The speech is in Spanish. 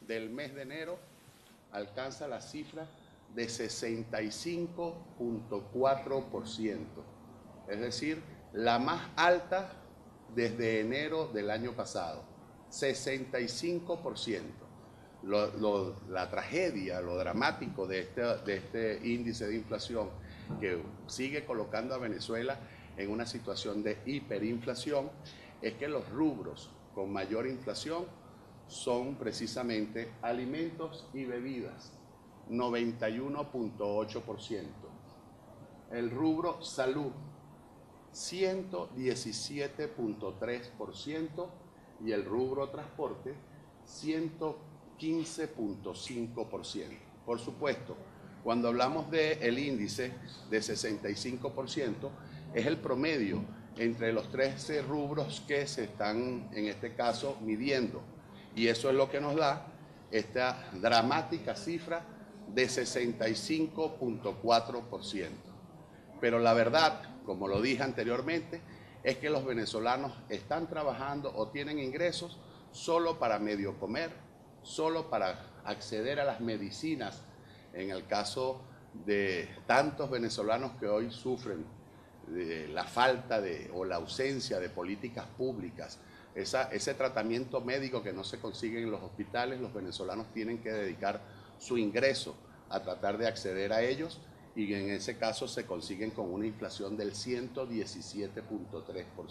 del mes de enero alcanza la cifra de 65.4%, es decir, la más alta desde enero del año pasado, 65%. La tragedia, lo dramático de este índice de inflación que sigue colocando a Venezuela en una situación de hiperinflación es que los rubros con mayor inflación son precisamente alimentos y bebidas, 91.8%. El rubro salud, 117.3%, y el rubro transporte, 115.5%. Por supuesto, cuando hablamos del índice de 65%, es el promedio entre los 13 rubros que se están, en este caso, midiendo. Y eso es lo que nos da esta dramática cifra de 65.4%. Pero la verdad, como lo dije anteriormente, es que los venezolanos están trabajando o tienen ingresos solo para medio comer, solo para acceder a las medicinas, en el caso de tantos venezolanos que hoy sufren de la falta o la ausencia de políticas públicas. Ese tratamiento médico que no se consigue en los hospitales, los venezolanos tienen que dedicar su ingreso a tratar de acceder a ellos, y en ese caso se consiguen con una inflación del 117.3%.